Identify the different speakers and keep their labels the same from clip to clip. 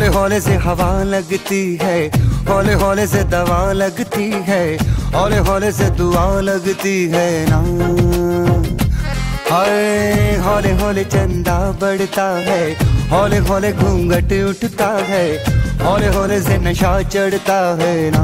Speaker 1: हौले से हवा लगती है, हौले हौले से दवा लगती है, हौले हौले से दुआ लगती है ना। हाय हौले हौले चंदा बढ़ता है, हौले हौले घूंघट उठता है, हौले हौले से नशा चढ़ता है ना।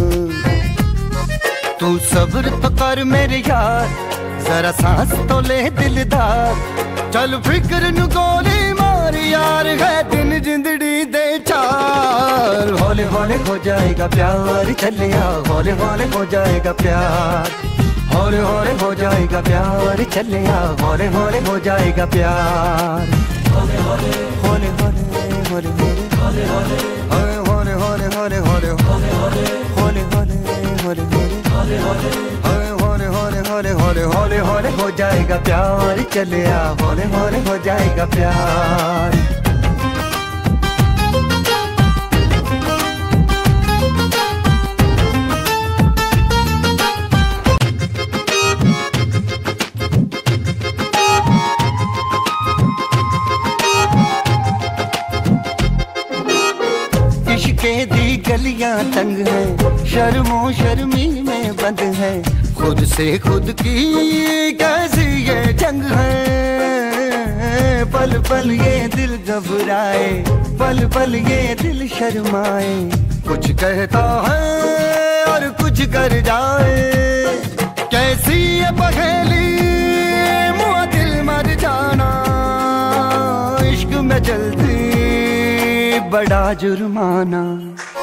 Speaker 1: तू सब्र तो कर मेरे यार, जरा सांस तो ले दिलदार, चल फिक्र नु गोली मार यार, है दिन जिंदड़ी दे चार। हौले हौले हो जाएगा प्यार, चलिया हौले हौले हो जाएगा प्यार, हौले हौले हो जाएगा प्यार, चलिया हौले हौले हो जाएगा प्यार। हौले हौले हौले हौले हौले हौले हौले हौले हौले हौले हौले हौले हौले हौले हौले हौले हौले हो जाएगा प्यार, चलिया हौले हौले हो जाएगा प्यार। इश्क़े दी गलियां तंग है, शर्मो शर्मी में बंद है, खुद से खुद की कैसी ये जंग है। पल पल ये दिल घबराए, पल पल ये दिल शर्माए, कुछ कहता है और कुछ कर जाए, कैसी ये पहेली मुआ दिल मर जाना। इश्क में जल्दी बड़ा जुर्माना।